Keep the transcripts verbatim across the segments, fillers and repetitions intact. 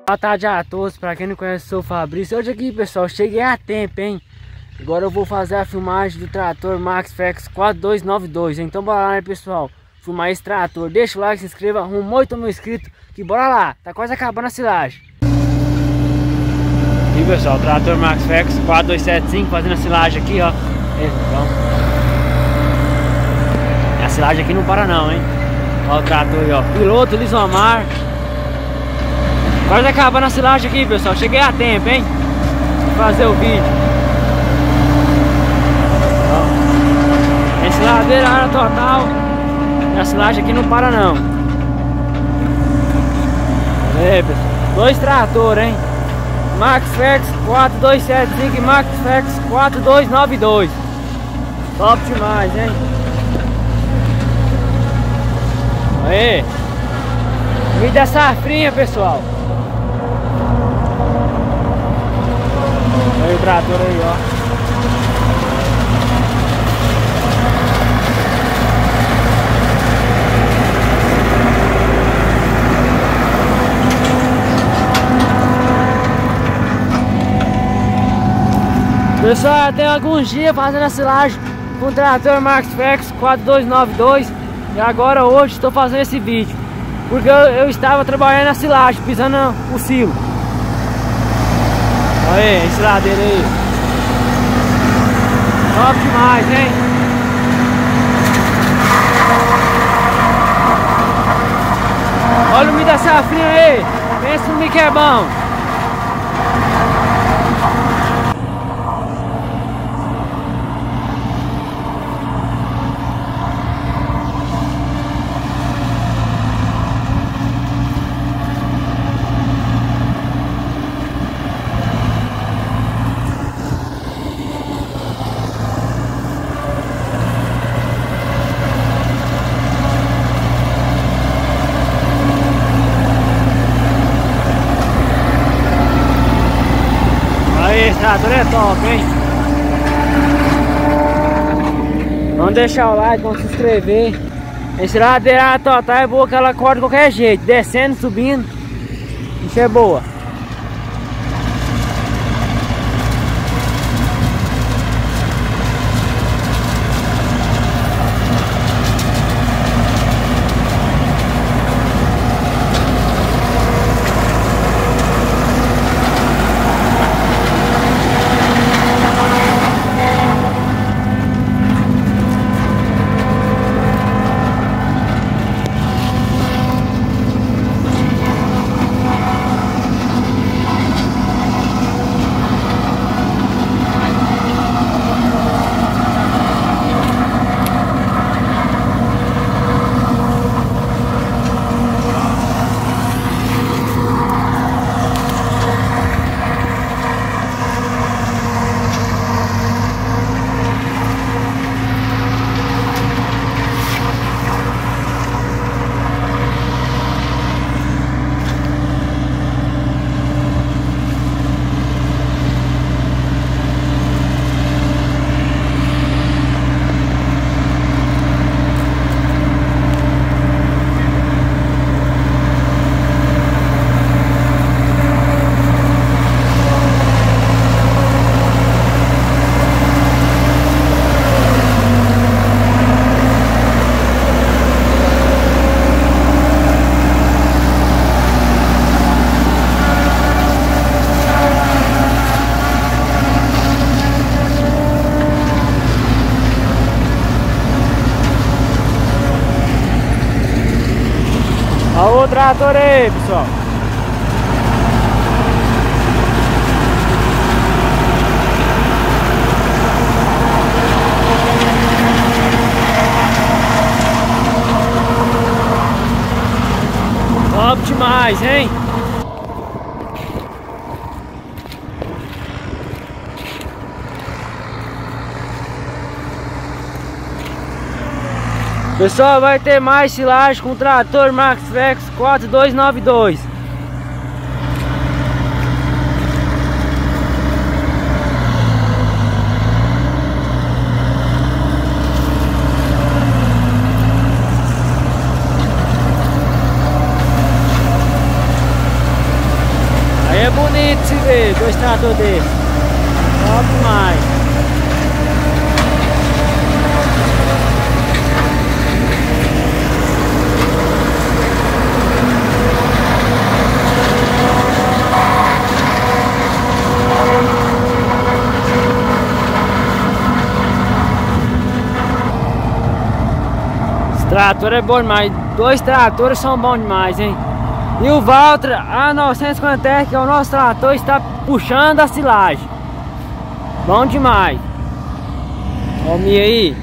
Boa tarde a todos, pra quem não conhece, sou o Fabrício. Hoje aqui, pessoal, cheguei a tempo, hein? Agora eu vou fazer a filmagem do trator Maxflex quatro dois nove dois. Então bora lá, né, pessoal? Filmar esse trator. Deixa o like, se inscreva, arruma oito mil inscritos. Que bora lá, tá quase acabando a silagem. E pessoal, o trator Maxflex quatro dois sete cinco fazendo a silagem aqui, ó. Então, a silagem aqui não para não, hein? Ó o trator aí, ó. Piloto Lisomar. Quase acabando a silagem aqui, pessoal. Cheguei a tempo, hein? Vou fazer o vídeo. Ó. Ensiladeira, área total. E a silagem aqui não para não. Aí, pessoal. Dois tratores, hein? Maxflex quatro dois sete cinco e Maxflex quatro dois nove dois. Top demais, hein? Aí. Me dá safrinha, pessoal. Olha o trator aí, ó. Pessoal, tem alguns dias fazendo a silagem com o trator Maxflex quatro dois nove dois. E agora hoje estou fazendo esse vídeo porque eu, eu estava trabalhando na silagem, pisando o silo. Olha aí, a ensiladeira aí. Top demais, hein? Olha o milho da safrinha aí. Pensa no milho que é bom. Esse trator é top, hein? Vamos deixar o like, vamos se inscrever. Esse ladeira total é boa que ela corta de qualquer jeito, descendo, subindo. Isso é boa. Olha o trator aí, pessoal. Top demais, hein? Pessoal, vai ter mais silagem com o trator Maxflex quatro dois nove dois. dois tratores desses. Top demais. Trator é bom demais, dois tratores são bons demais, hein? E o Valtra A novecentos e cinquenta R, que é o nosso trator, está puxando a silagem. Bom demais. Ó o Mi aí.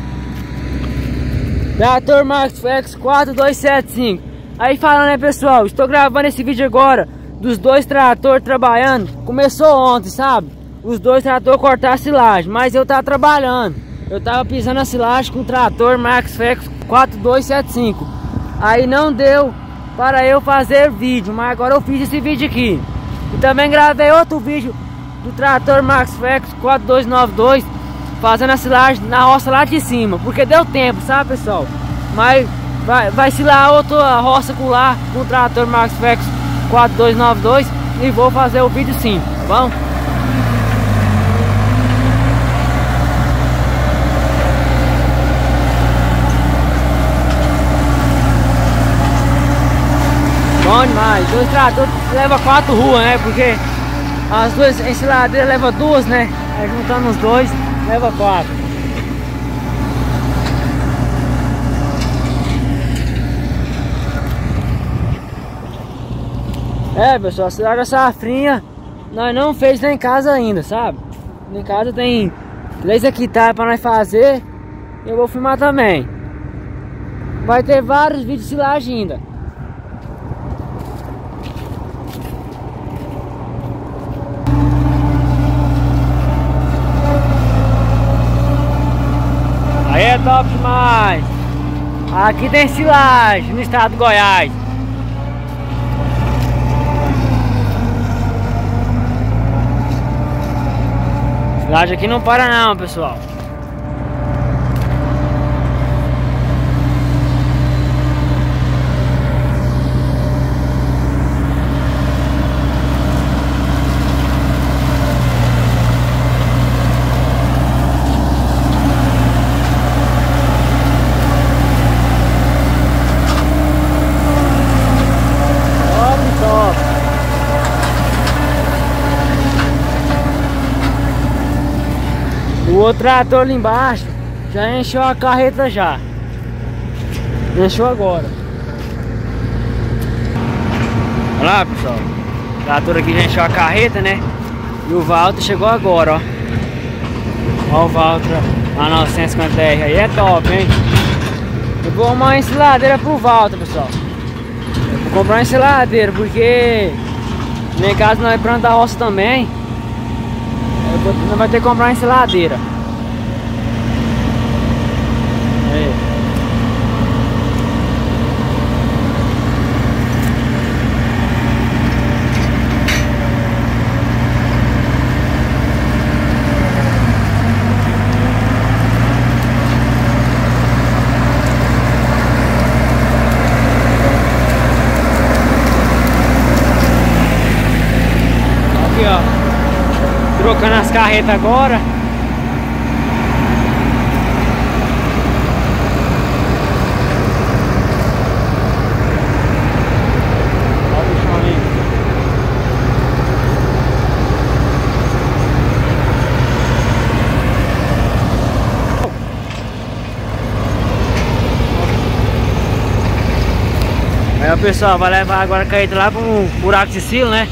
Trator MaxFlex quatro dois sete cinco. Aí falando, né, pessoal, estou gravando esse vídeo agora dos dois tratores trabalhando. Começou ontem, sabe? Os dois tratores cortar a silagem, mas eu tava trabalhando. Eu tava pisando a silagem com o trator MaxFlex quatro dois sete cinco. Aí não deu para eu fazer vídeo, mas agora eu fiz esse vídeo aqui. E também gravei outro vídeo do trator MaxFlex quatro dois nove dois fazendo a silagem na roça lá de cima, porque deu tempo, sabe, pessoal? Mas vai, vai silar outra roça com lá com o trator MaxFlex quatro dois nove dois e vou fazer o vídeo sim, tá bom? Bom demais, dois tratores leva quatro ruas, né? Porque as duas ensiladeiras leva duas, né? Aí juntando os dois, leva quatro. É, pessoal, a silagem da safrinha nós não fez lá em casa ainda, sabe? Em casa tem três hectares para nós fazer. Eu vou filmar também. Vai ter vários vídeos de silagem ainda. Aí é top demais. Aqui tem silagem no estado do Goiás. Silagem aqui não para não, pessoal. O outro trator ali embaixo já encheu a carreta já. Encheu agora. Olha lá, pessoal. O trator aqui já encheu a carreta, né? E o Valtra chegou agora, ó. Ó o Valtra a novecentos e cinquenta R aí, é top, hein? Eu vou arrumar uma ensiladeira pro Valtra, pessoal. Eu vou comprar uma ensiladeira porque nem caso nós plantamos a roça também. Não vai ter que comprar uma ensiladeira. Aí. Aqui, ó. Trocando as carretas agora. Olha o bichão ali. Aí o pessoal vai levar agora a carreta lá para um buraco de silo, né?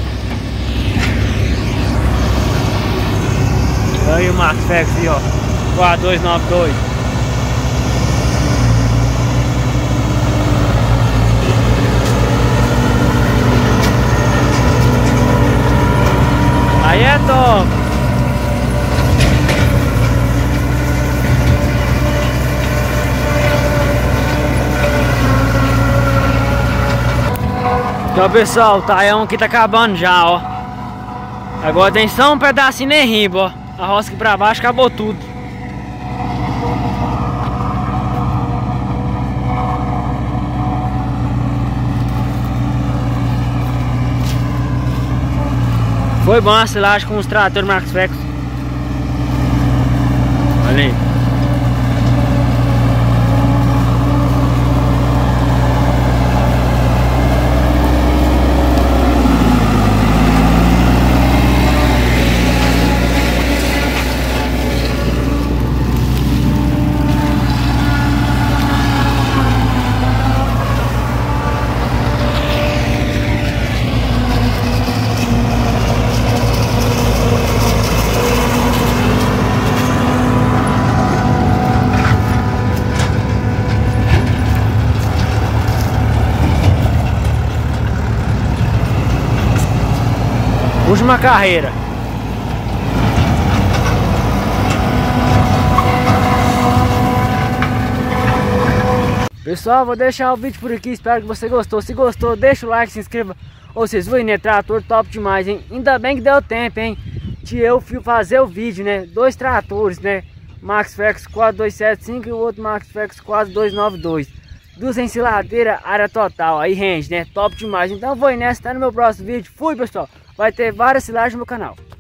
Aí o MaxFlex aí, ó, quatro dois nove dois. Aí é top. Então, pessoal, o taião aqui tá acabando já, ó. Agora tem só um pedacinho em riba, ó. A roça aqui pra baixo acabou tudo. Foi Foi bom a silagem com os tratores Maxflex. Olha aí. Última carreira. Pessoal, vou deixar o vídeo por aqui. Espero que você gostou. Se gostou, deixa o like, se inscreva. Ô, vocês viram, né? Trator top demais, hein? Ainda bem que deu tempo, hein? De eu fazer o vídeo, né? Dois tratores, né? Maxflex quatro dois sete cinco e o outro Maxflex quatro dois nove dois. Duas ensiladeiras, área total. Aí rende, né? Top demais. Então vou ir nessa. Tá no meu próximo vídeo. Fui, pessoal. Vai ter várias silagens no meu canal.